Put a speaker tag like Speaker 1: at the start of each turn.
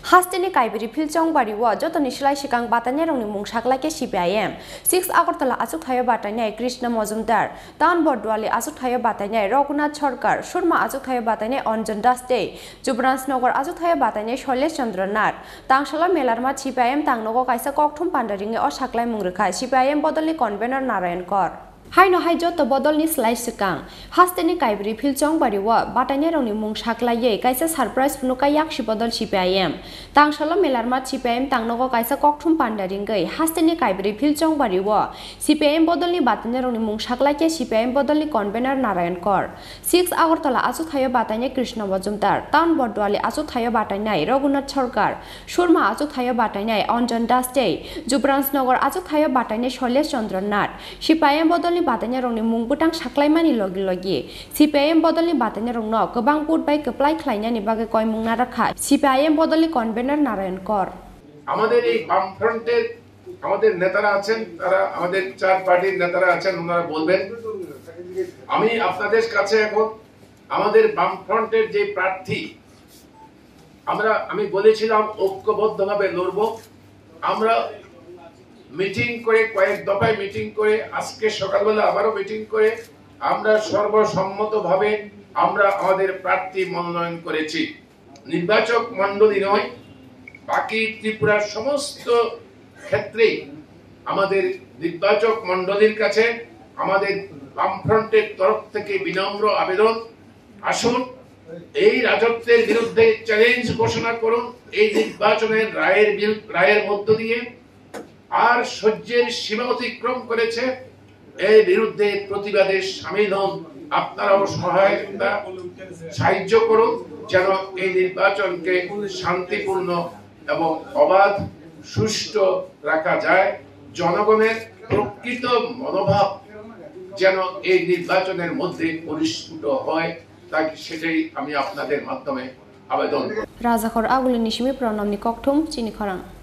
Speaker 1: Hasteni Kaibwrwi Chongbario Jottoni Slai Swkang Batainairokni Mung Saklaikha CPIM 6 Agartala Asuk Thayo Batainai Krishna Mojumdar Tan Bordwali Asuk Thayo Batainai Raghunath Sarkar Surma Asuk Thayo Batainai Anjan Daste Jubranjnagar Asuk Thayo Batainai Shailesh Chandra Nath Tangshala Melarma CPIM Tangnogo Kaisa Kokthum Pandaringe o Saklai Mungrekha CPIM Bodolni Convener Narayan Kor Haino Haijotto Bodolni Slai Swkang Hasteni Kaibwrwi Chongbario Batainairokni Mung Saklaikha Kaisa surprise Phunuka Yakshi Bodol CPIM Tangshala Melarma CPIM Tangnogo Kaisa Kokthum Pandaringe Hasteni Kaibwrwi Chongbario CPIM Bodolni Batainairokni Mung Saklaikha CPIM Bodolni Convener Narayan Kor 6 Agartala Asuk Thayo Batainai Krishna Mojumdar Tan Bordwali Asuk Thayo Batainai Raghunath Sarkar Surma Asuk Thayo Batainai Anjan Daste Jubranjnagar Asuk Thayo Batainai Shailesh Chandra Nath CPIM Bodolni Batainairokni Mung Butang Saklaimani logi CPIM Bodolni Batainairokno Gobang Putbai Keplai Khlainani Bage Koi Mung Narakha CPIM Bodolni Convener Narayan Kor
Speaker 2: আমাদের এই বামফ্রন্টের আমাদের নেতারা আছেন তারা আমাদের চার পার্টির নেতারা আছেন ওনারা বলবেন আমি আপনাদের কাছে এখন আমাদের বামফ্রন্টের যে প্রার্থী আমি বলেছিলাম ঐক্যবদ্ধভাবে লড়ব আমরা মিটিং করে কয়েক দফায় মিটিং করে আজকে সকালবেলা আবারো মিটিং করে আমরা সর্বসম্মতভাবে আমরা আমাদের প্রার্থী মনোনয়ন করেছি নির্বাচক মণ্ডলী নয় বাকি ত্রিপুরার সমস্ত ক্ষেত্রে আমাদের নির্বাচক মণ্ডলীর কাছে আমাদের বামফ্রন্টের তরফ থেকে বিনম্র আবেদন আসুন এই রাজত্বের বিরুদ্ধে চ্যালেঞ্জ ঘোষণা করুন এই নির্বাচনের রায়ের মধ্য দিয়ে আর সহ্যের সীমা অতিক্রম করেছে এর বিরুদ্ধে প্রতিবাদে শামিল হন আপনারাও সাহায্য করুন যেন এই নির্বাচনকে শান্তিপূর্ণ এবং অবাধ সুষ্ঠু রাখা যায় জনগণের প্রকৃত মনোভাব যেন এই নির্বাচনের মধ্যে পরিস্ফুট হয় তাই সেটাই আমি আপনাদের মাধ্যমে আবেদন
Speaker 1: রাজাখর আগুলি নিশিমি প্রণামনি ককথুম চিনি খরাং